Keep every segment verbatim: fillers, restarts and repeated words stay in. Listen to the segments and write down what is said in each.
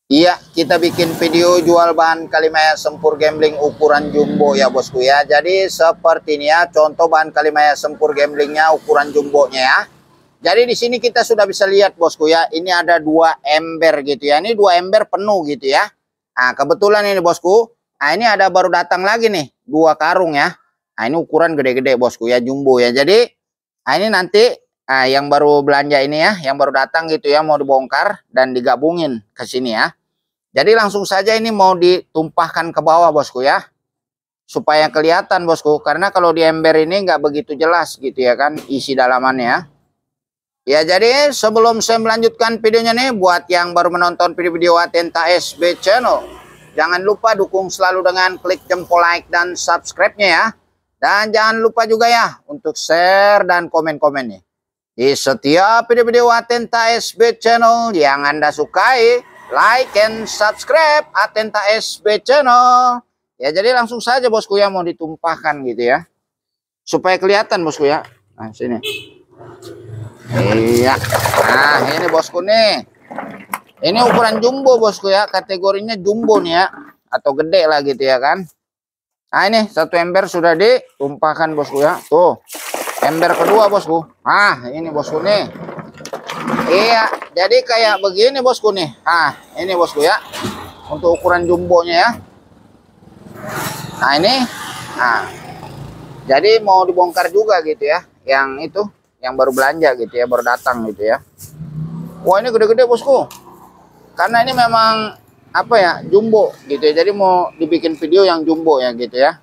Iya, kita bikin video jual bahan Kalimaya Sempur Gambling ukuran jumbo ya bosku ya. Jadi seperti ini ya, contoh bahan Kalimaya Sempur Gamblingnya ukuran jumbonya ya. Jadi di sini kita sudah bisa lihat bosku ya, ini ada dua ember gitu ya. Ini dua ember penuh gitu ya. Nah kebetulan ini bosku, nah ini ada baru datang lagi nih, dua karung ya. Nah ini ukuran gede-gede bosku ya, jumbo ya. Jadi nah ini nanti nah, yang baru belanja ini ya, yang baru datang gitu ya, mau dibongkar dan digabungin ke sini ya. Jadi langsung saja ini mau ditumpahkan ke bawah bosku ya. Supaya kelihatan bosku. Karena kalau di ember ini nggak begitu jelas gitu ya kan isi dalamannya. Ya jadi sebelum saya melanjutkan videonya nih. Buat yang baru menonton video-video Atenta S B Channel. Jangan lupa dukung selalu dengan klik jempol like dan subscribe-nya ya. Dan jangan lupa juga ya untuk share dan komen-komennya. Di setiap video-video Atenta S B Channel yang Anda sukai. Like and subscribe Atenta S B Channel. Ya jadi langsung saja bosku ya mau ditumpahkan gitu ya. Supaya kelihatan bosku ya. Nah sini. Iya. Nah ini bosku nih. Ini ukuran jumbo bosku ya. Kategorinya jumbo nih ya. Atau gede lah gitu ya kan. Nah ini satu ember sudah ditumpahkan bosku ya. Tuh. Ember kedua bosku. Nah ini bosku nih. Iya, jadi kayak begini bosku nih. Nah, ini bosku ya. Untuk ukuran jumbonya ya. Nah, ini. Nah. Jadi mau dibongkar juga gitu ya. Yang itu, yang baru belanja gitu ya, baru datang gitu ya. Wah, ini gede-gede bosku. Karena ini memang apa ya, jumbo gitu ya. Jadi mau dibikin video yang jumbo ya gitu ya.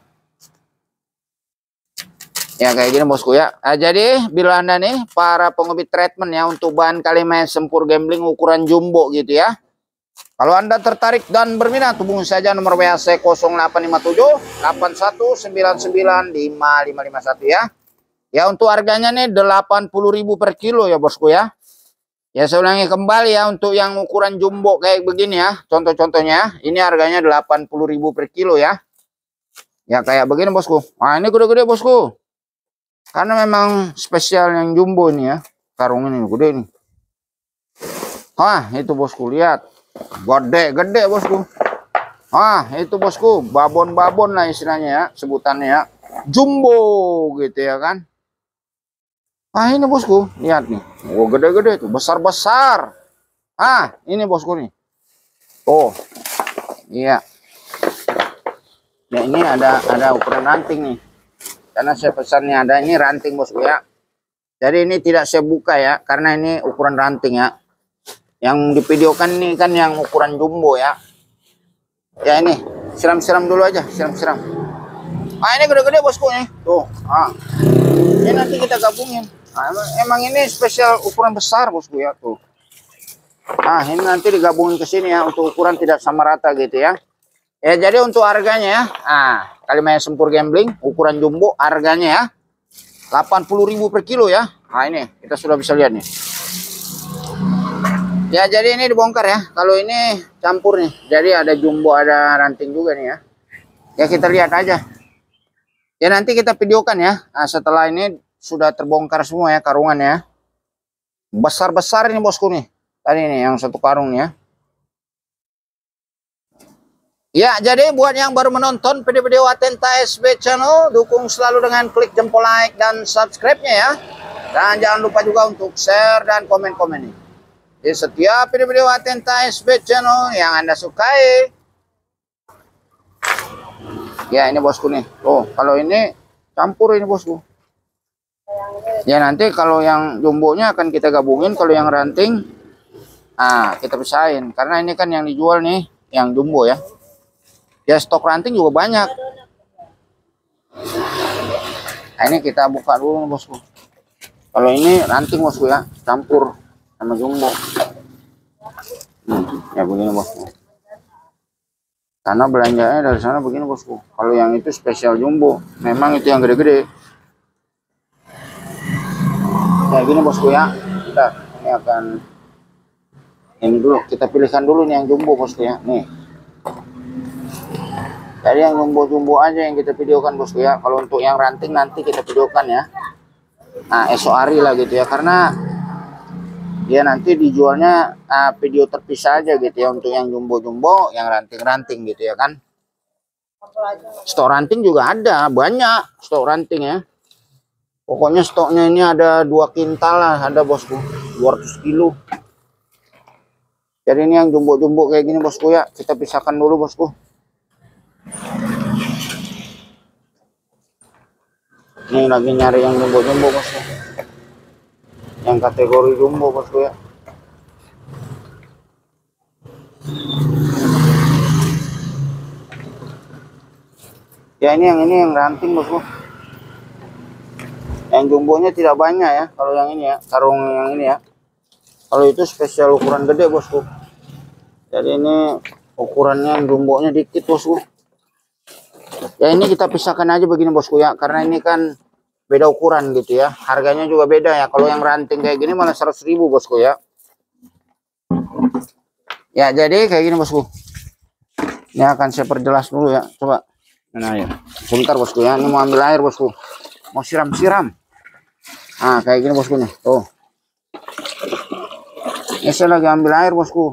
Ya kayak gini bosku ya. Nah, jadi bila Anda nih para penghobi treatment ya untuk bahan Kalimaya Sempur Gambling ukuran jumbo gitu ya. Kalau Anda tertarik dan berminat hubungi saja nomor W A saya nol delapan lima tujuh delapan satu sembilan sembilan lima lima lima satu ya. Ya untuk harganya nih delapan puluh ribu per kilo ya bosku ya. Ya saya ulangi kembali ya untuk yang ukuran jumbo kayak begini ya. Contoh-contohnya ini harganya delapan puluh ribu per kilo ya. Ya kayak begini bosku. Nah ini gede-gede bosku. Karena memang spesial yang jumbo ini ya. Karung ini gede nih. Wah itu bosku lihat. Gede-gede bosku. Wah itu bosku. Babon-babon lah istilahnya ya. Sebutannya ya. Jumbo gitu ya kan. Ah ini bosku. Lihat nih. Oh gede-gede tuh. Besar-besar. Ah ini bosku nih. Oh. Iya. Ya ini ada ada ukuran ranting nih. Karena saya pesannya ada ini ranting bosku ya. Jadi ini tidak saya buka ya. Karena ini ukuran ranting ya. Yang divideokan ini kan yang ukuran jumbo ya. Ya ini. Siram-siram dulu aja. Siram-siram. Ah ini gede-gede bosku nih. Tuh. Ah. Ini nanti kita gabungin. Nah, emang, emang ini spesial ukuran besar bosku ya. Tuh. Nah ini nanti digabungin ke sini ya. Untuk ukuran tidak sama rata gitu ya. Ya jadi untuk harganya ya. Nah. Kalimaya Sempur Gambling ukuran jumbo harganya ya delapan puluh ribu per kilo ya. Nah ini kita sudah bisa lihat nih. Ya jadi ini dibongkar ya. Kalau ini campur nih. Jadi ada jumbo ada ranting juga nih ya. Ya kita lihat aja. Ya nanti kita videokan ya. Nah, setelah ini sudah terbongkar semua ya karungannya. Besar-besar ini bosku nih. Tadi nih yang satu karung nih ya. Ya, jadi buat yang baru menonton video-video Atenta S B Channel, dukung selalu dengan klik jempol like dan subscribe-nya ya. Dan jangan lupa juga untuk share dan komen-komen nih. Di setiap video-video Atenta S B Channel yang Anda sukai. Ya, ini bosku nih. Tuh, kalau ini campur ini bosku. Ya, nanti kalau yang jumbonya akan kita gabungin, kalau yang ranting, nah kita pisahin. Karena ini kan yang dijual nih, yang jumbo ya. Ya stok ranting juga banyak. Nah ini kita buka dulu bosku. Kalau ini ranting bosku ya, campur sama jumbo. Hmm, ya begini bosku. Karena belanjanya dari sana begini bosku. Kalau yang itu spesial jumbo, memang itu yang gede-gede. Ya gini bosku ya. Kita ini akan ini dulu kita pilihkan dulu nih yang jumbo bosku ya. Nih. Jadi yang jumbo-jumbo aja yang kita videokan bosku ya. Kalau untuk yang ranting nanti kita videokan ya. Nah esok hari lah gitu ya. Karena dia nanti dijualnya uh, video terpisah aja gitu ya, untuk yang jumbo-jumbo, yang ranting-ranting gitu ya kan. Stok ranting juga ada, banyak stok ranting ya. Pokoknya stoknya ini ada dua kintal lah, ada bosku, dua ratus kilo. Jadi ini yang jumbo-jumbo kayak gini bosku ya, kita pisahkan dulu bosku. Ini lagi nyari yang jumbo-jumbo bosku, yang kategori jumbo bosku ya. Ya ini yang ini yang ranting bosku. Yang jumbonya tidak banyak ya, kalau yang ini ya, karung yang ini ya. Kalau itu spesial ukuran gede bosku. Jadi ini ukurannya yang jumbonya dikit bosku. Ya ini kita pisahkan aja begini bosku ya, karena ini kan beda ukuran gitu ya. Harganya juga beda ya. Kalau yang ranting kayak gini malah seratus ribu bosku ya. Ya jadi kayak gini bosku. Ini akan saya perjelas dulu ya. Coba. Nah ya. Sebentar bosku ya. Ini mau ambil air bosku. Mau siram-siram. Nah kayak gini bosku nih. Tuh. Ini saya lagi ambil air bosku.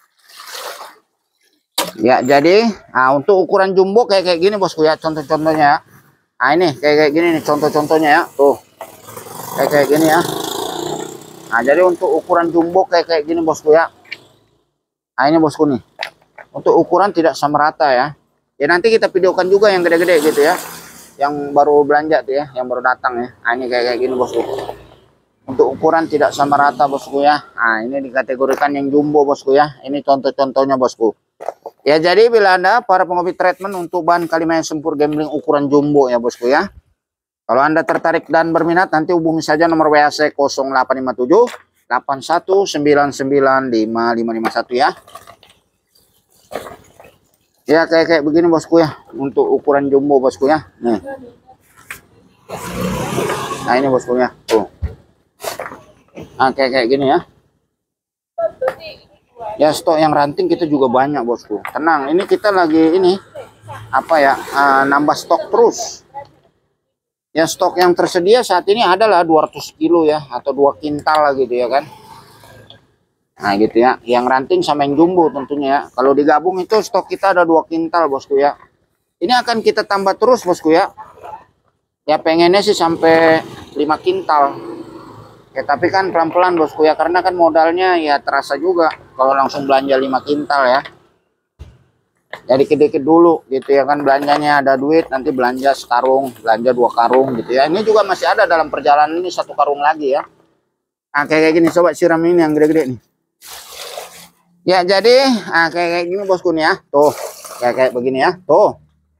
Ya jadi nah, untuk ukuran jumbo kayak kayak gini bosku ya, contoh-contohnya ya. Nah ini kayak kayak gini nih contoh-contohnya ya. Tuh. Kayak kayak gini ya. Nah jadi untuk ukuran jumbo kayak kayak gini bosku ya. Nah ini bosku nih. Untuk ukuran tidak sama rata ya. Ya nanti kita videokan juga yang gede-gede gitu ya. Yang baru belanja tuh ya, yang baru datang ya. Nah ini kayak kayak gini bosku. Untuk ukuran tidak sama rata bosku ya. Nah ini dikategorikan yang jumbo bosku ya. Ini contoh-contohnya bosku. Ya jadi bila Anda para penghobi treatment untuk bahan Kalimaya Sempur Gambling ukuran jumbo ya bosku ya. Kalau Anda tertarik dan berminat nanti hubungi saja nomor W A saya nol delapan lima tujuh delapan satu sembilan sembilan lima lima lima satu ya. Ya kayak kayak begini bosku ya, untuk ukuran jumbo bosku ya. Nih. Nah ini bosku ya. Tuh. Nah kayak kayak gini ya. Ya stok yang ranting kita juga banyak bosku. Tenang, ini kita lagi ini apa ya, uh, nambah stok terus. Ya stok yang tersedia saat ini adalah dua ratus kilo ya, atau dua kintal lah gitu ya kan. Nah gitu ya, yang ranting sama yang jumbo tentunya ya. Kalau digabung itu stok kita ada dua kintal bosku ya. Ini akan kita tambah terus bosku ya. Ya pengennya sih sampai lima kintal. Ya tapi kan pelan-pelan bosku ya, karena kan modalnya ya terasa juga kalau langsung belanja lima kintal ya. Jadi dikit-dikit dulu gitu ya kan, belanjanya ada duit nanti belanja sekarung, belanja dua karung gitu ya. Ini juga masih ada dalam perjalanan ini satu karung lagi ya. Nah kayak gini, coba siram ini yang gede-gede nih. Ya jadi nah, kayak kayak gini bosku nih ya. Tuh kayak kayak begini ya. Tuh.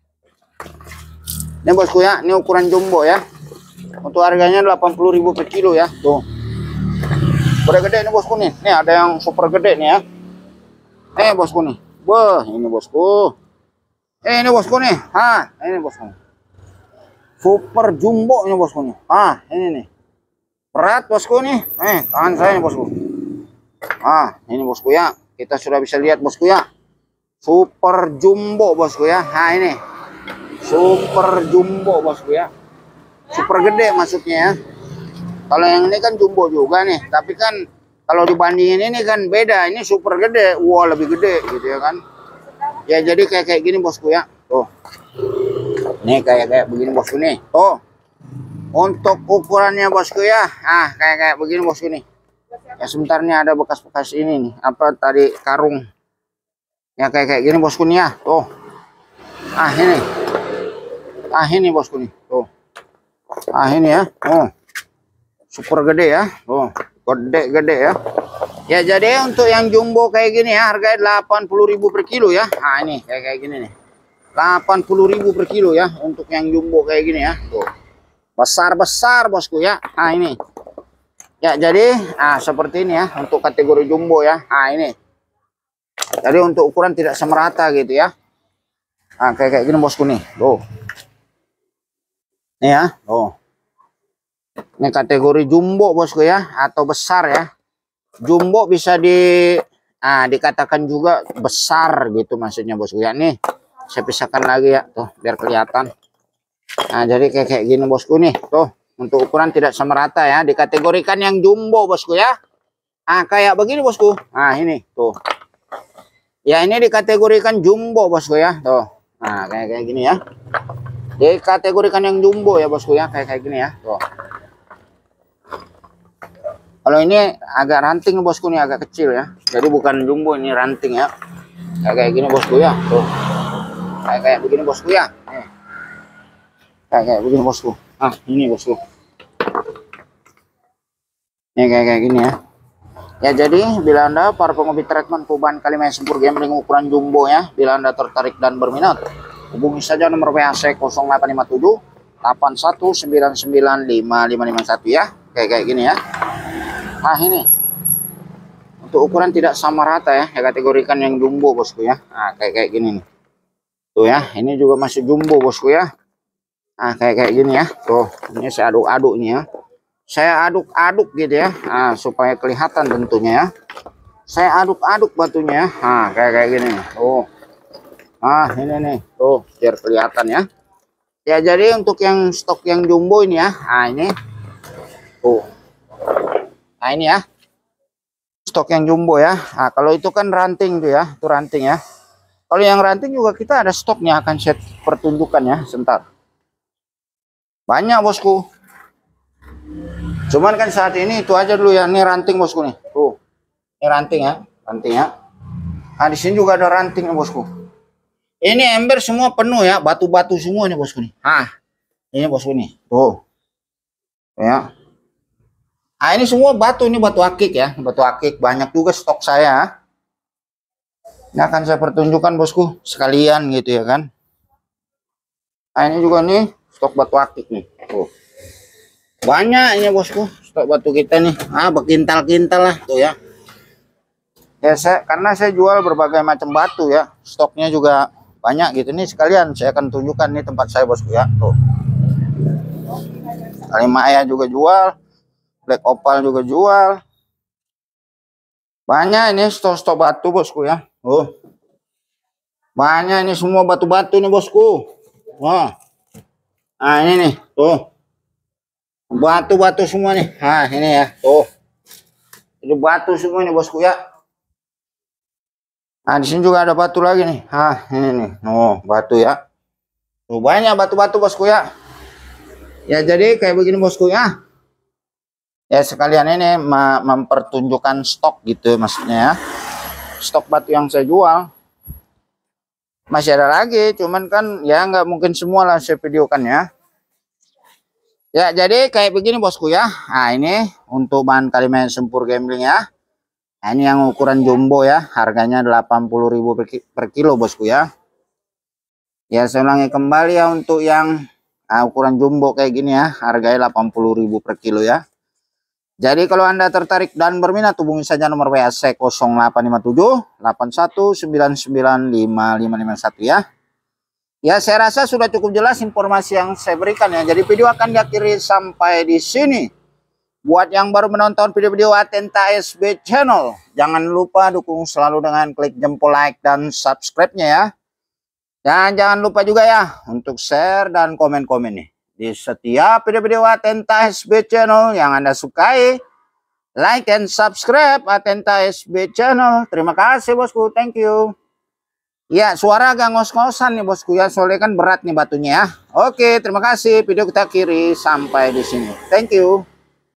Ini bosku ya, ini ukuran jumbo ya. Untuk harganya delapan puluh ribu per kilo ya. Tuh. Udah gede ini bosku nih. Nih ada yang super gede nih ya. Eh bosku nih. Wah, ini bosku. Eh ini bosku nih. Ah, ini bosku. Super jumbo ini bosku nih. Ah, ini nih. Berat bosku nih. Eh, tangan saya nih bosku. Ah, ini bosku ya. Kita sudah bisa lihat bosku ya. Super jumbo bosku ya. Nah ini. Super jumbo bosku ya. Super gede maksudnya ya. Kalau yang ini kan jumbo juga nih, tapi kan kalau dibandingin ini kan beda. Ini super gede, wah lebih gede gitu ya kan. Ya jadi kayak kayak gini bosku ya. Tuh. Nih kayak kayak begini bosku nih. Tuh. Untuk ukurannya bosku ya. Ah, kayak kayak begini bosku nih. Ya sebentar nih ada bekas-bekas ini nih. Apa tadi karung. Ya kayak kayak gini bosku nih ya. Tuh. Ah ini. Ah ini bosku nih. Tuh. Ah ini ya. Oh. Super gede ya. Oh, gede-gede ya. Ya jadi untuk yang jumbo kayak gini ya, harganya delapan puluh ribu per kilo ya. Nah ini kayak kayak gini nih. delapan puluh ribu per kilo ya untuk yang jumbo kayak gini ya. Tuh. Besar-besar bosku ya. Nah ini. Ya jadi nah seperti ini ya untuk kategori jumbo ya. Nah ini. Jadi untuk ukuran tidak semerata gitu ya. Nah kayak kayak gini bosku nih. Tuh. Nih ya, oh. Ini kategori jumbo bosku ya, atau besar ya. Jumbo bisa di ah dikatakan juga besar gitu maksudnya bosku ya. Nih, saya pisahkan lagi ya, tuh biar kelihatan. Nah, jadi kayak kayak gini bosku nih, tuh. Untuk ukuran tidak sama rata ya, dikategorikan yang jumbo bosku ya. Ah, kayak begini bosku. Nah, ini tuh. Ya, ini dikategorikan jumbo bosku ya. Tuh. Nah, kayak kayak gini ya. Dikategorikan yang jumbo ya bosku ya, kayak kayak gini ya. Tuh. Kalau ini agak ranting bosku nih, agak kecil ya. Jadi bukan jumbo, ini ranting ya. Kayak kayak gini bosku ya. Tuh. Kayak kayak begini bosku ya. Nih. Kayak kayak begini bosku. Ah, ini bosku. Ini kayak kayak gini ya. Ya, jadi bila Anda para penghobi treatment perubahan Kalimah Sempur Gambling ukuran jumbo ya, bila Anda tertarik dan berminat, hubungi saja nomor W A saya nol delapan lima tujuh delapan satu sembilan sembilan lima lima lima satu ya. Kayak kayak gini ya. Nah, ini untuk ukuran tidak sama rata ya, ya kategorikan yang jumbo bosku ya. Nah, kayak kayak gini nih. Tuh ya, ini juga masih jumbo bosku ya. Nah, kayak kayak gini ya. Tuh, ini saya aduk-aduk nih ya. Saya aduk-aduk gitu ya, nah, supaya kelihatan tentunya ya. Saya aduk-aduk batunya ya. Nah, kayak kayak gini. Oh, nah ini nih, tuh biar kelihatan ya. Ya, jadi untuk yang stok yang jumbo ini ya, nah ini, tuh, nah ini ya, stok yang jumbo ya. Nah, kalau itu kan ranting tuh ya, itu ranting ya. Kalau yang ranting juga kita ada stoknya, akan set pertunjukan ya, sebentar. Banyak bosku. Cuman kan saat ini itu aja dulu ya. Ini ranting bosku nih. Tuh. Ini ranting ya. Ranting ya. Nah, di sini juga ada ranting ya bosku. Ini ember semua penuh ya. Batu-batu semua nih bosku nih. Ah. Ini bosku nih. Tuh. Ya. Nah, ini semua batu. Ini batu akik ya. Batu akik. Banyak juga stok saya. Ini akan saya pertunjukkan bosku. Sekalian gitu ya kan. Nah, ini juga nih. Stok batu akik nih. Tuh. Banyak ini bosku stok batu kita nih. Ah, berkintal-kintal lah tuh ya. Ya, saya karena saya jual berbagai macam batu ya. Stoknya juga banyak gitu nih, sekalian saya akan tunjukkan nih tempat saya bosku ya. Tuh. Kalimaya juga jual. Black Opal juga jual. Banyak ini stok-stok batu bosku ya. Oh. Banyak ini semua batu-batu nih bosku. Wah. Nah, ini nih, tuh. Batu-batu semua nih. Nah, ini ya. Tuh. Ini batu semua nih bosku ya. Nah, di sini juga ada batu lagi nih. Ah, ini nih. Oh, batu ya. Tuh, banyak batu-batu bosku ya. Ya, jadi kayak begini bosku ya. Ya, sekalian ini mempertunjukkan stok gitu maksudnya ya. Stok batu yang saya jual. Masih ada lagi, cuman kan ya nggak mungkin semua lah saya videokan ya. Ya, jadi kayak begini bosku ya. Nah, ini untuk bahan Kalimah Sempur Gambling ya. Nah, ini yang ukuran jumbo ya. Harganya delapan puluh ribu per, per kilo bosku ya. Ya, saya ulangi kembali ya, untuk yang nah, ukuran jumbo kayak gini ya. Harganya delapan puluh ribu per kilo ya. Jadi kalau Anda tertarik dan berminat, hubungi saja nomor W A saya nol delapan lima tujuh delapan satu sembilan sembilan lima lima lima satu ya. Ya, saya rasa sudah cukup jelas informasi yang saya berikan ya. Jadi video akan diakhiri sampai di sini. Buat yang baru menonton video-video Atenta S B Channel, jangan lupa dukung selalu dengan klik jempol like dan subscribe-nya ya. Dan jangan lupa juga ya untuk share dan komen-komen nih di setiap video-video Atenta S B Channel yang Anda sukai. Like and subscribe Atenta S B Channel. Terima kasih bosku, thank you. Ya, suara agak ngos-ngosan nih bosku ya, soalnya kan berat nih batunya ya. Oke, terima kasih. Video kita akhiri sampai di sini. Thank you.